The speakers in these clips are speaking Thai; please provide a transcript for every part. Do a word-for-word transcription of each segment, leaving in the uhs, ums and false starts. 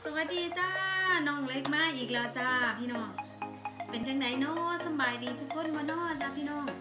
สวัสดีจ้าน้องเล็กมาอีกแล้วจ้าพี่น้องเป็นจังไหนเนาะสบายดีสุกคนมาเนาะจ้าพี่น้อง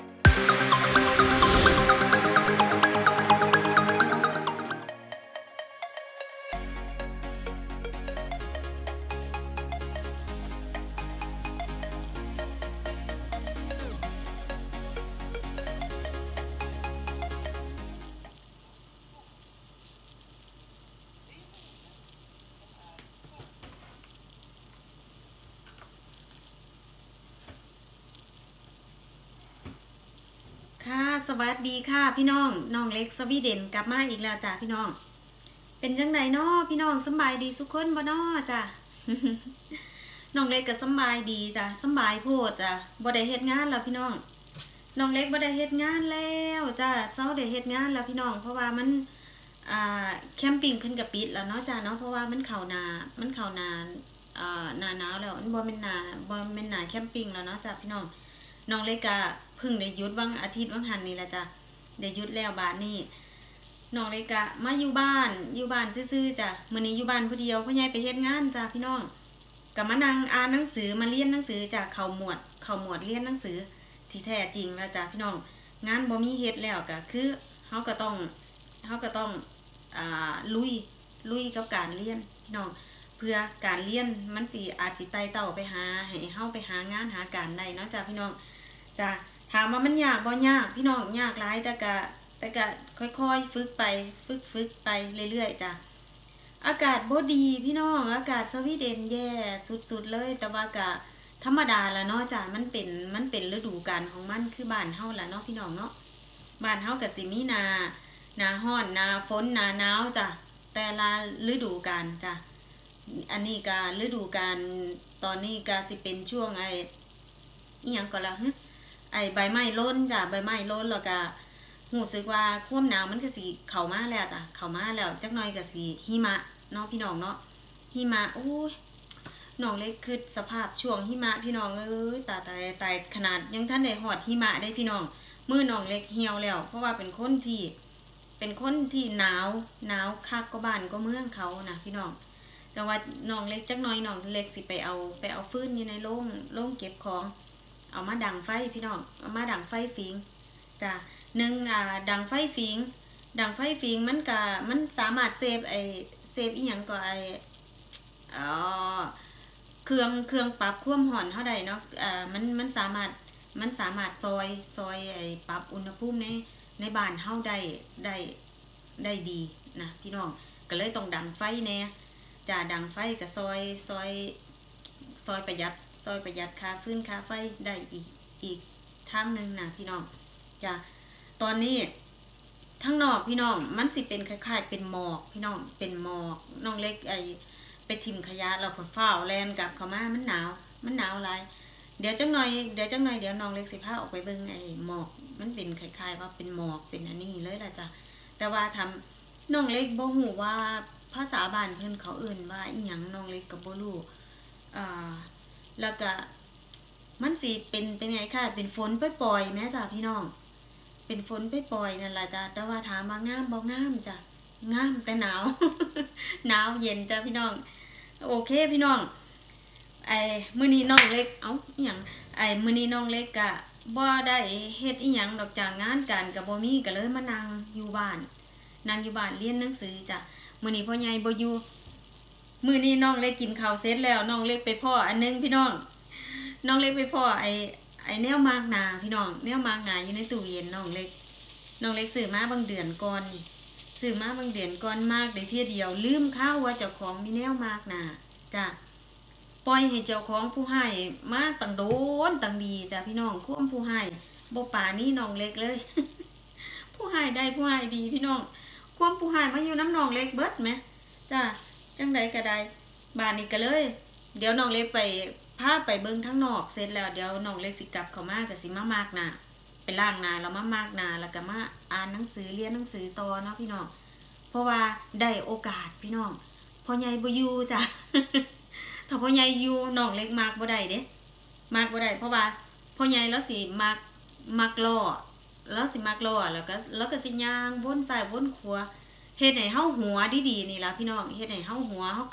ค่ะสวัสดีค่ะพี่น้องน้องเล็กสวีเดนกลับมาอีกแล้วจ้าพี่น้องเป็นจังไหนเนาะพี่น้องสบายดีสุกคนบ่เนาะจ้า น้องเล็กก็สบายดีจ้าสบายโพดจ้าบ่ได้เฮ็ดงานแล้วพี่น้องน้องเล็กบ่ได้เฮ็ดงานแล้วจ้าเซาได้เฮ็ดงานแล้วพี่น้องเพราะว่ามันอ่าแคมปิ้งเพิ่นก็ปิดแล้วเนาะจ้าเนาะเพราะว่ามันเข้าหน้ามันเข้าหน้าอ่าหน้าหนาวแล้วมันบ่แม่นหน้าบ่แม่นหน้าแคมปิ้งแล้วเนาะจ้าพี่น้องน้องเล็กก็เพิ่งได้หยุดวันอาทิตย์วันหันนี่แหละจ้ะได้หยุดแล้วบาดนี้น้องเล็กก็มาอยู่บ้านอยู่บ้านซื่อๆจ้ะมื้อนี้อยู่บ้านผู้เดียวพ่อใหญ่ไปเฮ็ดงานจ้ะพี่น้องก็มานั่งอ่านหนังสือมาเรียนหนังสือจ้ะเข้าหมวดเข้าหมวดเรียนหนังสือที่แท้จริงแล้วจ้ะพี่น้องงานบ่มีเฮ็ดแล้วก็คือเฮาก็ต้องเฮาก็ต้องอ่าลุยลุยกับการเรียนพี่น้องเพื่อการเรียนมันสิอาจสิไต่เต้าไปหาให้เฮาไปหางานหาการได้เนาะจ้ะพี่น้องจ้ะถามว่ามันยากบ่ยากพี่น้องยากหลายแต่ก็แต่ก็ค่อยๆฝึกไปฝึกฝึกไปเรื่อยๆจ้ะอากาศบ่ดีพี่น้องอากาศสวีเดนแย่สุดๆเลยแต่ว่าก็ธรรมดาละเนาะจ้ะมันเป็นมันเป็นฤดูกาลของมันคือบ้านเฮาล่ะเนาะพี่น้องเนาะบ้านเฮาก็สิมีหน้าหน้าร้อนหน้าฝนหน้าหนาวจ้ะแต่ละฤดูกาลจ้ะอันนี้ก็ฤดูกาลตอนนี้ก็สิเป็นช่วงไอ้อีหยังก็ละฮึไอ้ใบไม้ร่นจ้ะใบไม้ร่นแล้วก็รู้สึกว่าความหนาวมันก็สิเข้ามาแล้วจ้ะเข้ามาแล้วจักหน่อยก็สิหิมะเนาะพี่น้องเนาะหิมะโอ้ยน้องเล็กคือสภาพช่วงหิมะพี่น้องเอ้ยตาตายตายขนาดยังท่านได้ฮอดหิมะได้พี่น้องมือน้องเล็กเหี่ยวแล้วเพราะว่าเป็นคนที่เป็นคนที่หนาวหนาวคักก็บ้านก็เมืองเขานะพี่น้องแต่ว่าน้องเล็กจักหน่อยน้องเล็กสิไปเอาไปเอาฟืนอยู่ในโรงโรงเก็บของเอามาดังไฟพี่น้องเอามาดังไฟฟิงจ้ะหนึ่งอ่าดังไฟฟิงดังไฟฟิงมันก็มันสามารถเซฟไอเซฟอีหยังก็ไออ๋อเครื่องเครื่องปรับความร้อนเท่าใดเนาะอ่ามันมันสามารถมันสามารถซอยซอยไอปรับอุณหภูมิในในบ้านเฮาได้ได้ได้ดีนะพี่น้องก็เลยต้องดังไฟแน่จ้ะดังไฟก็ซอยซอยซอยประหยัดซอยประหยัดค่าฟืนค่าไฟได้อีกอีกทางนึงนะพี่น้องจ้ะตอนนี้ทั้งนอกพี่น้องมันสิเป็นคล้ายๆเป็นหมอกพี่น้องเป็นหมอกน้องเล็กไอไปทิ่มขยะเราก็ฝ้าวแลนกลับเข้ามามันหนาวมันหนาวหลายเดี๋ยวจังหน่อยเดี๋ยวจังหน่อยเดี๋ยวน้องเล็กสิพาออกไปเบิ่งไอหมอกมันเป็นคล้ายๆว่าเป็นหมอกเป็นอันนี้เลยล่ะจ้ะแต่ว่าทำน้องเล็กบ่ฮู้ว่าภาษาบ้านเพิ่นเขาเอื่นว่าอีหยังน้องเล็กก็บ่รู้อ่าแล้วก็มันสิเป็นเป็นไงค่ะเป็นฝนปล่อยๆแม่จ้ะพี่น้องเป็นฝนปล่อยๆนั่นล่ะจ้ะแต่ว่าถามว่างามบ่งามจ้ะงามแต่หนาว หนาวเย็นจ้ะพี่น้องโอเคพี่น้องไอ้มื้อนี้น้องเล็กเอ้าอีหยังไอ้มื้อนี้น้องเล็กก็บ่ได้เฮ็ดอีหยังดอกจากงานการก็บ่มีก็เลยมานั่งอยู่บ้านนั่งอยู่บ้านเรียนหนังสือจ้ะมื้อนี้พ่อใหญ่บ่อยู่มื้อนี้น้องเล็กกินข้าวเสร็จแล้วน้องเล็กไปพ่ออันนึงพี่น้องน้องเล็กไปพ่อไอ้ไอ้แนวมากหนาพี่น้องแนวมากหนาอยู่ในตู้เย็นน้องเล็กน้องเล็กซื้อมาบางเดือนก่อนซื้อมาบางเดือนก่อนมากได้เที่ยเดียวลืมข้าวว่าเจ้าของมีแนวมากหนาจ้ะปล่อยให้เจ้าของผู้ให้มาตั้งโดนตั้งดีจ้ะพี่น้องควมผู้ให้บ่ป่านี้น้องเล็กเลย ผู้ให้ได้ผู้ให้ดีพี่น้องควมผู้ให้มาอยู่น้ำน้องเล็กเบิดไหมจ้ะจังใดก็ได้บ้านนี้ก็เลยเดี๋ยวน้องเล็กไปพาไปเบิ่งทั้งนอกเสร็จแล้วเดี๋ยวน้องเล็กสิกลับเข้ามาก็สิมามากหน้าไปล้างหน้าแล้วมามากหน้าแล้วก็มาอ่านหนังสือเรียนหนังสือต่อเนาะพี่น้องเพราะว่าได้โอกาสพี่น้องพ่อใหญ่บ่อยู่จ้ะ ถ้าพ่อใหญ่อยู่น้องเล็กมากบ่ได้เด้มากบ่ได้เพราะว่าพ่อใหญ่แล้วสิมักมักล้อแล้วสิมักล้อแล้วก็แล้วก็สิย่างวนซ้ายวนขวาเฮ็ดให้เฮาหัวดีๆนี่ล่ะพี่น้องเฮ็ดให้เฮาหัวเฮาก็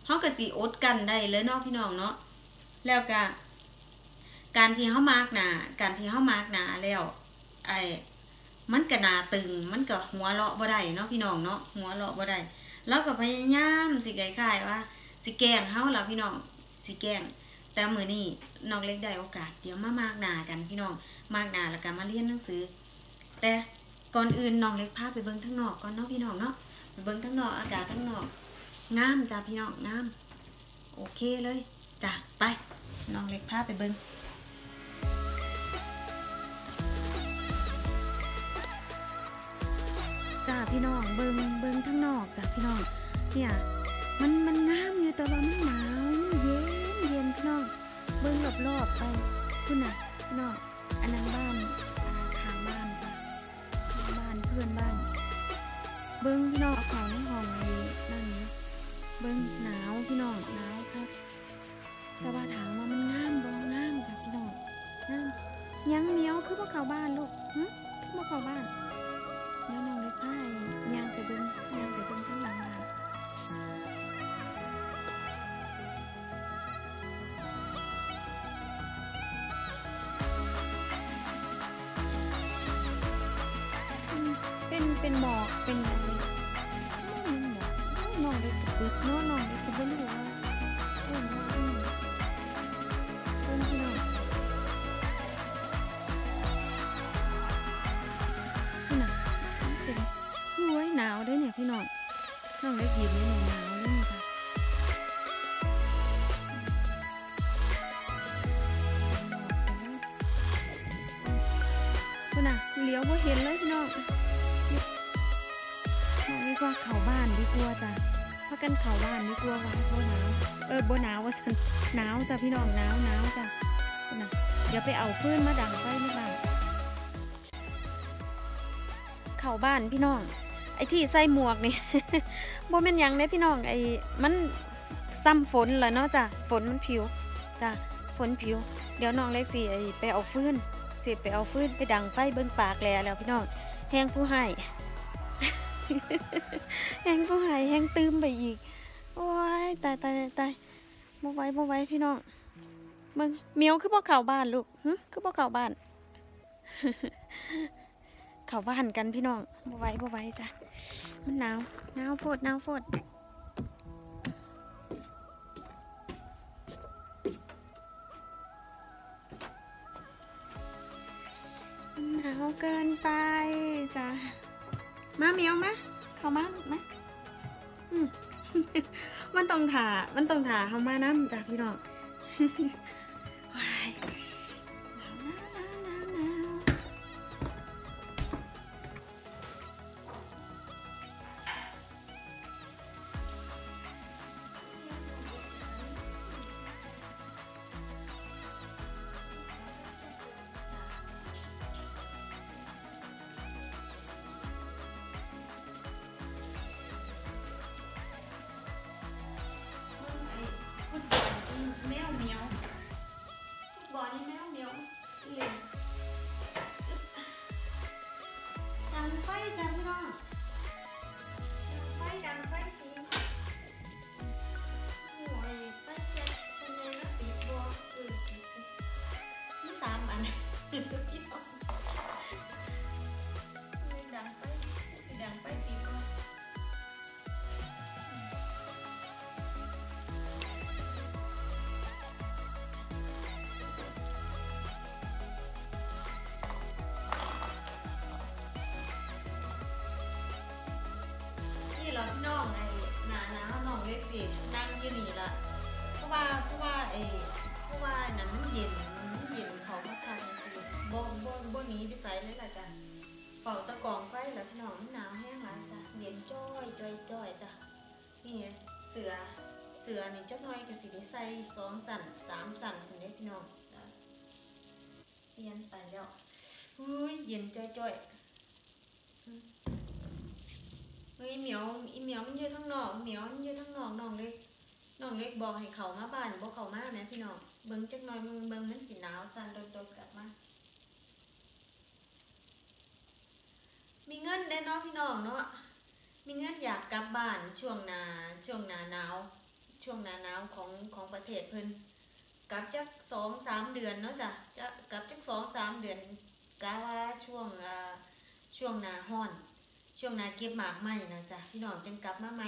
เขาก็สิอดกันได้เลยเนาะพี่น้องเนาะแล้วก็การที่เขามากหนาการที่เขามากหนาแล้วไอ้มันก็หนาตึงมันก็หัวเลาะบ่ได้เนาะพี่น้องเนาะหัวเลาะบ่ได้แล้วก็พยายามสิคล้ายๆว่าสิแกล้งเฮาล่ะพี่น้องสิแกล้งแต่มื้อนี้น้องเล็กได้โอกาสเดี๋ยวมามากหนากันพี่น้องมากหนาแล้วก็มาเรียนหนังสือแต่ก่อนอื่นน้องเล็กพาไปเบิ่งข้างนอกก่อนเนาะพี่น้องเนาะไปเบิ่งข้างนอกอากาศข้างนอกงามจ้าพี่น้องงามโอเคเลยจ้ะไปน้องเล็กพาไปเบิ่งจ้าพี่น้องเบิ่งเบิ่งข้างนอกจ้าพี่น้องเนี่ยมันมันงามอยู่แต่ว่ามันหนาวเย็นเย็นพี่น้องเบิ่งรอบๆไปคุณน่ะพี่น้องอันนั้นบ้านข้างบ้านจ้ะข้างบ้านเพื่อนบ้านเบิ่งพี่น้องเอาเขาในห้องเลยนั่นนะเบิ่งหนาวพี่น้องหนาวครับแต่ว่าถามว่ามันงามบ่งามจ้ะพี่น้องงามยังเหนียวคือบ่เข้าบ้านลูกหึคือบ่เข้าบ้านแล้วน้องเลยพายย่างไปเบิ่งย่างไปเบิ่งข้างหลังบ้านเป็นเป็นหมอกเป็นอะไรไม่มีหมอกน้องเลยตึกน้องน้องเลยก็บ่รู้ว่าเออว่าอืมเพิ่นพี่น้องพี่น่ะเป็นโอ้ยหนาวเด้อเนี่ยพี่น้องน้องเลยยืนอยู่นี่หนาวเลยนี่จ้ะพี่น่ะเลี้ยวบ่เห็นเลยพี่น้องน้องเรียกว่าเข้าบ้านดีกว่าจ้ะพากันเข้าบ้านดีกว่าว่าบ่หนาวเออบ่หนาวว่าซั่นหนาวจ้ะพี่น้องหนาวหนาวจ้ะพี่น่ะเดี๋ยวไปเอาฟืนมาดังไฟในบ้านเข้าบ้านพี่น้องไอ้ที่ใส่หมวกนี่ บ่แม่นหยังเด้พี่น้องไอ้มันซ้ำฝนล่ะเนาะจ้ะฝนมันผิวจ้ะฝนผิวเดี๋ยวน้องเล็กสิไอ้ไปเอาฟืนสิไปเอาฟืนไปดังไฟเบิ่งปากแลแล้วพี่น้องแฮงผู้ให้ แฮงผู้ให้แฮงตื่มไปอีกโอ้ยตายตายตายบ่ไหวบ่ไหวพี่น้องมึงเหมียวคือบ่เข้าบ้านลูกหึคือบ่เข้าบ้าน เข้าบ้านกันพี่น้องบ่ไหวบ่ไหวจ้ะมันหนาวหนาวโพดหนาวโพดหนาวเกินไปจ้ะมาเหมียวมาเข้ามามาอืม มันต้องถ่ามันต้องถ่าเข้ามาน้ำจ้ะพี่น้อง ว้ายหนาวหนาวหนาวหนาวหนาวแมวเหมียวบอลนี่แมวเหมียวเล่นดังไฟจ้ะพี่น้องดังไฟดังไฟตีโอ้ยไฟแจ๊กเป็นไงนะตีบัวเออนี่สามอันพี่น้องดังไฟดังไฟตีบัวเราพี่น้องไอ้หนาหนาวน้องเล็กสินั่งอยู่นี่ละเพราะว่าเพราะว่าไอ้เพราะว่านั้นมันเย็นมันเย็นเขามาทำสิบ่บ่บ่หนีไปใส่เลยล่ะจ้ะเป่าตะกองไฟแล้วพี่น้องหนาวแห้งหลายจ้ะเย็นจ้อยจ้อยจ้อยจ้ะนี่เสือเสือนี่จักหน่อยก็สิได้ใส่สองสั่นสามสั่นถึงได้พี่น้องเปลี่ยนไปแล้วอุ้ยเย็นจ้อยจ้อยเฮ้ยเหมียวอีเหมียวมันอยู่ทั้งนอกเหมียวมันอยู่ทั้งนอกน้องเล็กน้องเล็กบอกให้เขามาบ้านบอกเขามานะพี่น้องเบิ้งจักหน่อยมึงเบิ้งมันสีหนาวสั่นโดดๆกลับมามีเงินได้เนาะพี่น้องเนาะมีเงินอยากกลับบ้านช่วงหนาช่วงหนาหนาวช่วงหน้าหนาวของของประเทศเพิ่นกลับจักสองสามเดือนเนาะจ้ะจะกลับจักสองสามเดือนกะว่าช่วงอ่าช่วงหน้าร้อนช่วงหน้าเก็บหมากไหม้นะจ้ะพี่น้องจังกลับมาใหม่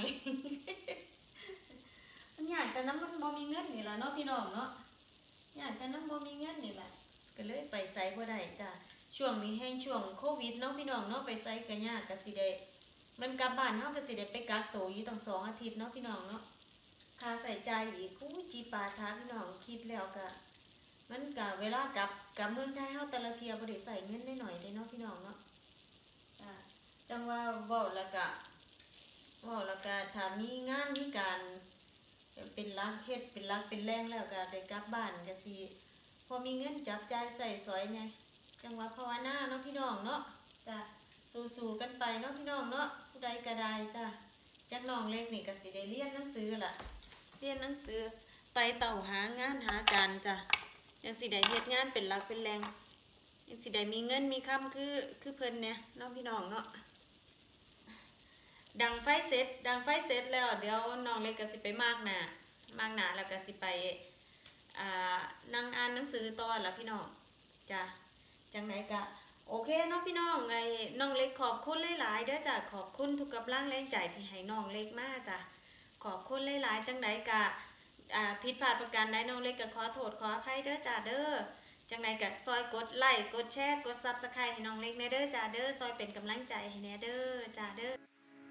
มันยากแต่น้ำมันบ่มีเงินนี่ล่ะเนาะพี่น้องเนาะยากแต่น้ำบ่มีเงินนี่ล่ะก็เลยไปไสบ่ได้จ้ะช่วงนี้แห้งช่วงโควิดเนาะพี่น้องเนาะไปไสก็ยากก็สิได้มันกลับบ้านเฮาก็สิได้ไปกักตัวอยู่ตั้งสองอาทิตย์เนาะพี่น้องเนาะค่าใส่ใจายอีกอู้จีปาทาพี่น้องคิดแล้วก็มันก็เวลากลับกลับเมืองไทยเฮาแต่ละเที่ยบ่ได้ใส่เงินได้หน่อยเด้เนาะพี่น้องเนาะจ้ะจังว่าเว้าแล้วก็เว้าแล้วก็ถ้ามีงานมีการเป็นรักเฮ็ดเป็นรักเป็นแรงแล้วก็ได้กลับบ้านก็สิพอมีเงินจับจ่ายใส่สอยไงจังว่าภาวนาเนาะพี่น้องเนาะจ้ะสู้ๆกันไปเนาะพี่น้องเนาะผู้ใดก็ได้จ้ะจักน้องเล็กนี่ก็สิได้เรียนหนังสือล่ะเรียนหนังสือไต่เต้าหางานหาการจ้ะยังสิได้เฮ็ดงานเป็นหลักเป็นแรงยังสิได้มีเงินมีคำคือคือเพิ่นเนี่ยเนาะพี่น้องเนาะดังไฟเสร็จดังไฟเสร็จแล้วเดี๋ยวน้องเล็กก็สิไปมากหน้ามากหน้าแล้วก็สิไปอ่านั่งอ่านหนังสือต่อล่ะพี่น้องจ้ะจังไหนก็โอเคเนาะพี่น้องไงน้องเล็กขอบคุณหลายๆเด้อจ้ะขอบคุณทุกกำลังแรงใจที่ให้น้องเล็กมาจ้ะขอบคุณหลายๆจังไหนก็อ่าผิดพลาดประการใดน้องเล็กก็ขอโทษขออภัยเด้อจ้ะเด้อจังไหนก็ซอยกดไลค์กดแชร์กด ซับสไครบ์ ให้น้องเล็กแน่เด้อจ้ะเด้อซอยเป็นกำลังใจให้แน่เด้อจ้ะเด้อ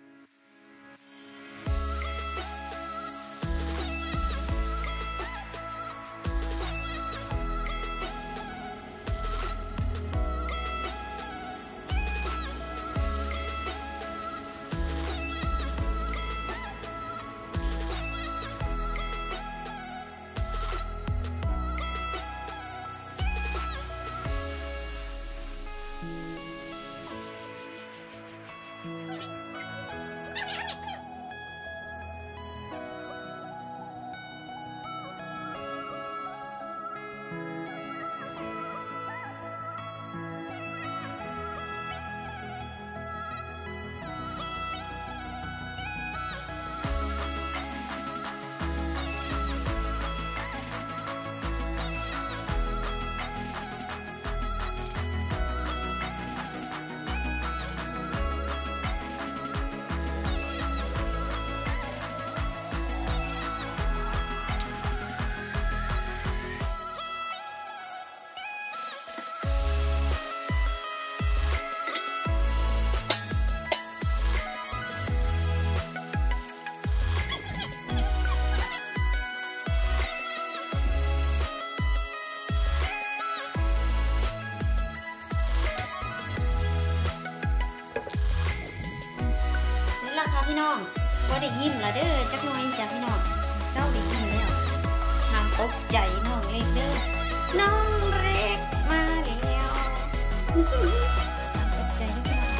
พี่น้องพอได้ยิ้มแล้วเด้อจักหน่อยจ้ะพี่น้องเศร้าได้ยิ้มแล้วห้ามตกใจน้องเล็กเด้อน้องเล็กมาแล้วห้ามตกใจนะพี่น้อง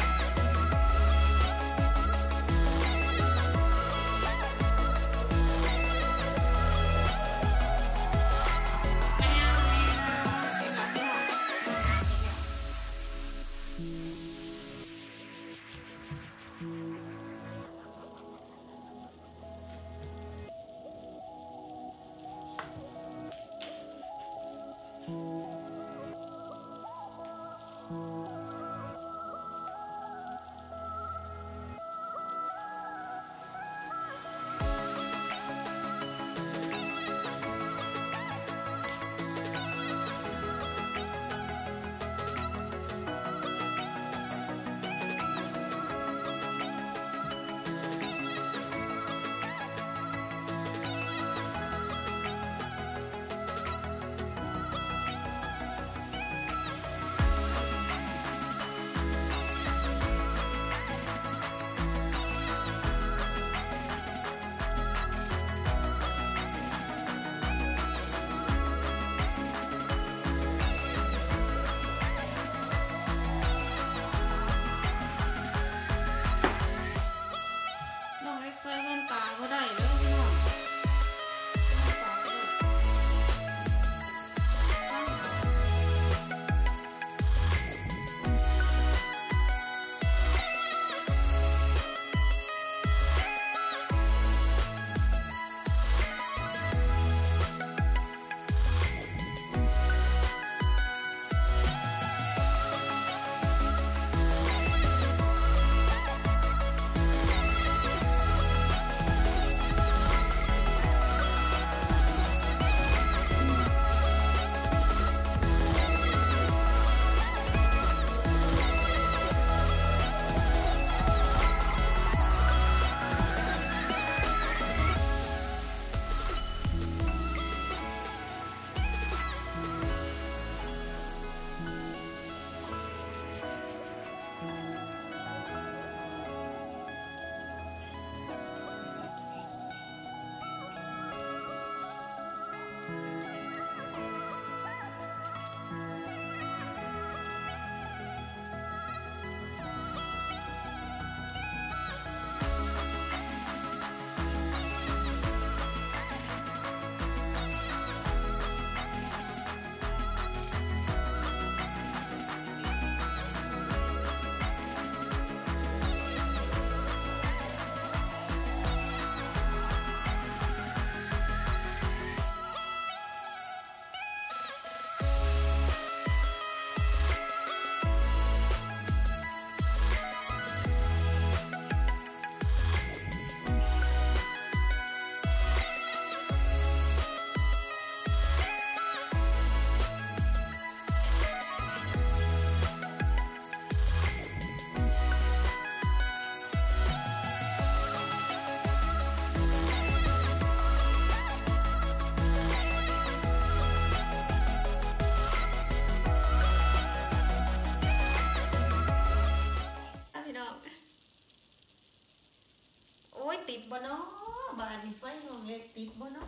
านนี้ไฟน้องเล็กติดบ่เนาะ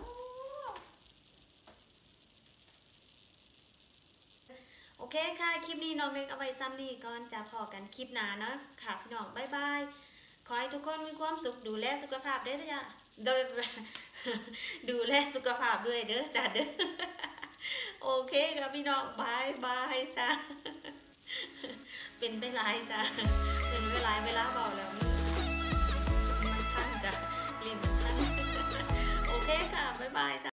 โอเคค่ะคลิปนี้น้องเล็กเอาไว้ซ้ำนี่ก่อนจะพอกันคลิปหน้าเนาะค่ะพี่น้องบ๊ายบายขอให้ทุกคนมีความสุขดูแลสุขภาพด้วยนะจ๊ะโดย ดูแลสุขภาพด้วยเด้อจ้ะเด้อ โอเคครับพี่น้องบายบายจ้ะ เป็นไปหลายจ้ะเป็นไปหลายเวลาเบาแล้วมันทันจ้ะเรียนมันทัน โอเคค่ะบ๊ายบายจ้ะ